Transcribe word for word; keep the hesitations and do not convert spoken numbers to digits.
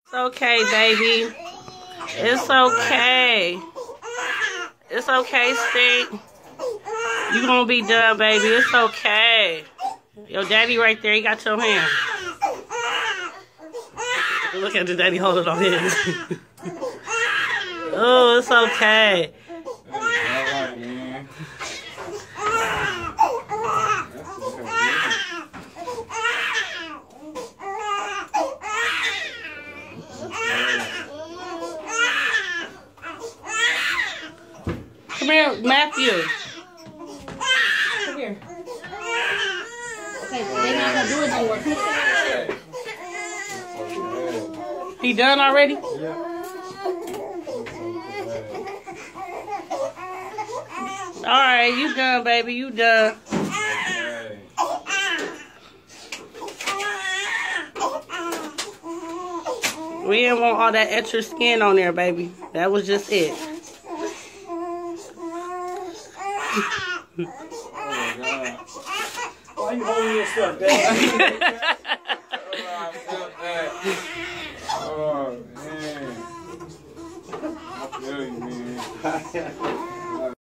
It's okay, baby. It's okay. It's okay, Stink. You gonna be done, baby. It's okay. Your daddy right there. He got your hand. Look at the daddy holding on his. Oh, it's okay. Come here, Matthew. Come here. Okay, they're not gonna do it no more. He done already? Yeah. Alright, you done, baby. You done. We didn't want all that extra skin on there, baby. That was just it. Oh my God. Why you holding your stuff, Dad? Oh, man. I feel you, man.